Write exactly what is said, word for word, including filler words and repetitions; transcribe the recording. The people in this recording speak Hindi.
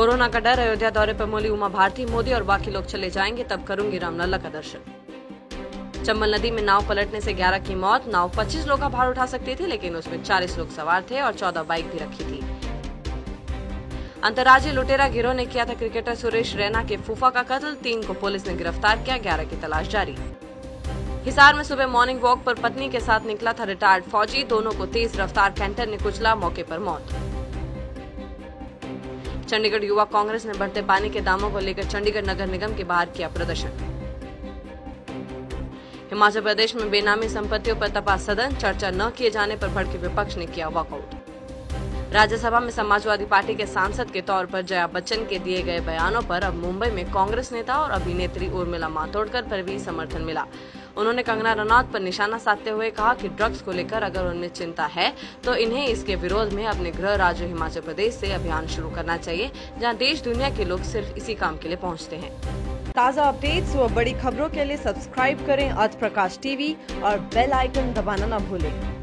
कोरोना का डर, अयोध्या दौरे पर बोली उमा भारती, मोदी और बाकी लोग चले जाएंगे तब करूंगी रामलला का दर्शन। चंबल नदी में नाव पलटने से ग्यारह की मौत। नाव पच्चीस लोग का भार उठा सकती थी, लेकिन उसमें चालीस लोग सवार थे और चौदह बाइक भी रखी थी। अंतर्राज्यीय लुटेरा गिरोह ने किया था क्रिकेटर सुरेश रैना के फूफा का कत्ल। तीन को पुलिस ने गिरफ्तार किया, ग्यारह की तलाश जारी। हिसार में सुबह मॉर्निंग वॉक पर पत्नी के साथ निकला था रिटायर्ड फौजी। दोनों को तेज रफ्तार कैंटर ने कुचला, मौके पर मौत। चंडीगढ़ युवा कांग्रेस ने बढ़ते पानी के दामों को लेकर चंडीगढ़ नगर निगम के बाहर किया प्रदर्शन। हिमाचल प्रदेश में बेनामी संपत्तियों पर तपा सदन। चर्चा न किए जाने पर भड़के विपक्ष ने किया वॉकआउट। राज्यसभा में समाजवादी पार्टी के सांसद के तौर पर जया बच्चन के दिए गए बयानों पर अब मुंबई में कांग्रेस नेता और अभिनेत्री उर्मिला मातोंडकर पर भी समर्थन मिला। उन्होंने कंगना रनौत पर निशाना साधते हुए कहा कि ड्रग्स को लेकर अगर उनमें चिंता है तो इन्हें इसके विरोध में अपने गृह राज्य हिमाचल प्रदेश से अभियान शुरू करना चाहिए, जहां देश दुनिया के लोग सिर्फ इसी काम के लिए पहुंचते हैं। ताज़ा अपडेट्स व बड़ी खबरों के लिए सब्सक्राइब करें आज प्रकाश टीवी और बेल आइकन दबाना न भूलें।